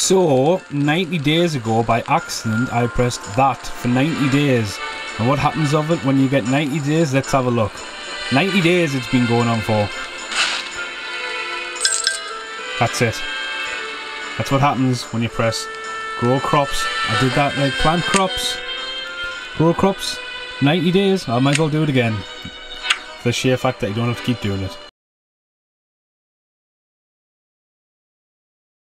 So, 90 days ago, by accident, I pressed that for 90 days. And what happens of it when you get 90 days? Let's have a look. 90 days it's been going on for. That's it. That's what happens when you press grow crops. I did that like plant crops. Grow crops. 90 days. I might as well do it again. For the sheer fact that you don't have to keep doing it.